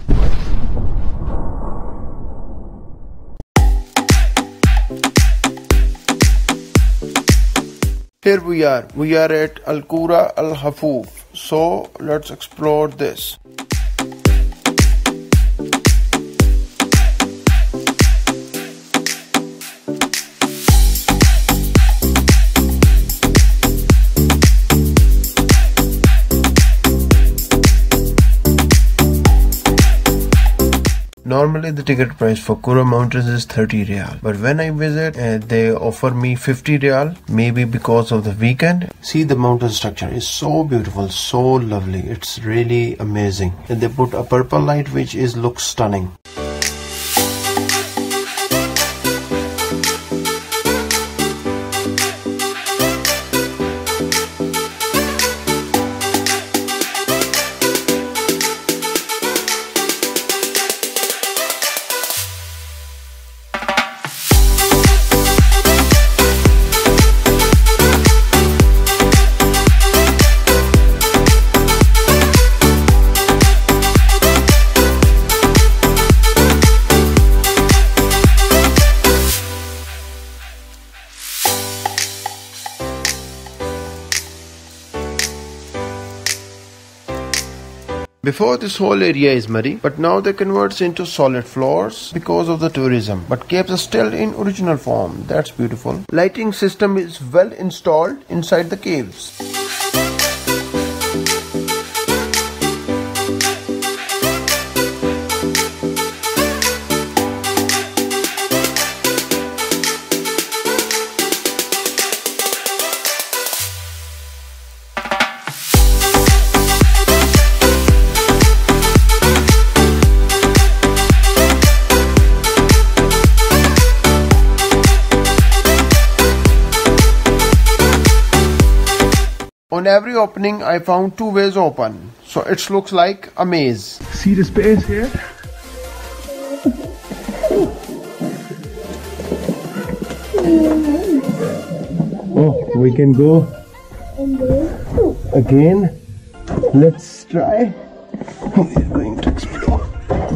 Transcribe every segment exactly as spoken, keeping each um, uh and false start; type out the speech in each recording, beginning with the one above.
Here we are, we are at Al Qura Al Hafuf, so let's explore this. Normally the ticket price for Qura Mountains is thirty Riyal, but when I visit uh, they offer me fifty Riyal, maybe because of the weekend. See, the mountain structure is so beautiful, so lovely, it's really amazing. And they put a purple light which is looks stunning. Before, this whole area is muddy, but now they converts into solid floors because of the tourism. But caves are still in original form. That's beautiful. Lighting system is well installed inside the caves. On every opening, I found two ways open, so it looks like a maze. See the space here? Oh, we can go again. Let's try. We're going to explore.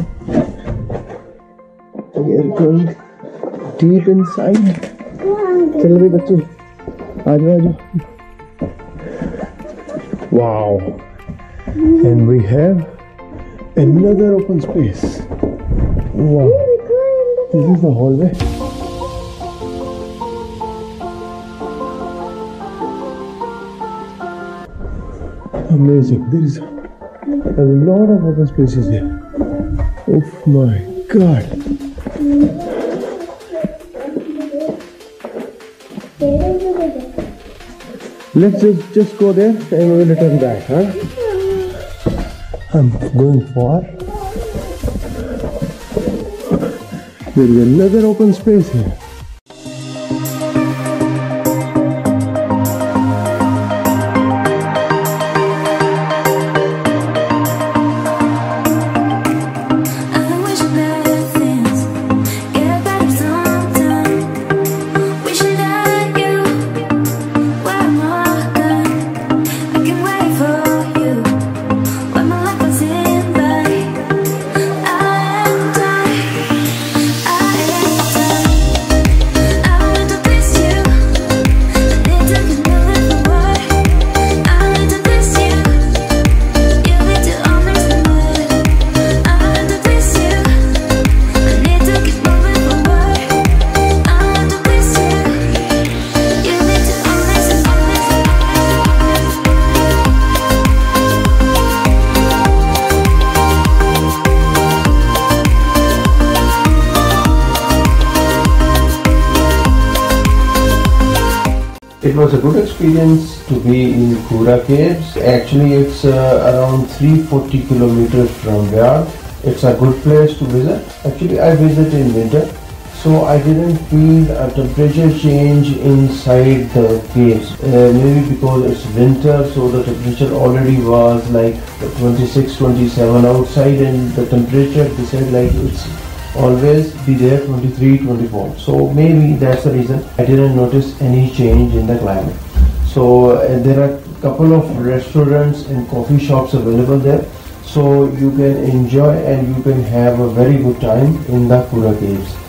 We are going deep inside. Chalo bhi bachche, aa jaao, aa jaao. Wow, and we have another open space. Wow, this is the hallway. Amazing, there is a lot of open spaces here. Oh my god. Let's just, just go there and we will return back, huh? I'm going far. There is another open space here. It was a good experience to be in Qura Caves. Actually, it's uh, around three hundred forty kilometers from Riyadh. It's a good place to visit. Actually, I visited in winter, so I didn't feel a temperature change inside the caves. Uh, maybe because it's winter, so the temperature already was like twenty-six, twenty-seven outside, and the temperature, they said, like it's always be there twenty-three, twenty-four. So maybe that's the reason I didn't notice any change in the climate. So uh, there are a couple of restaurants and coffee shops available there. so you can enjoy and you can have a very good time in the Kura Caves.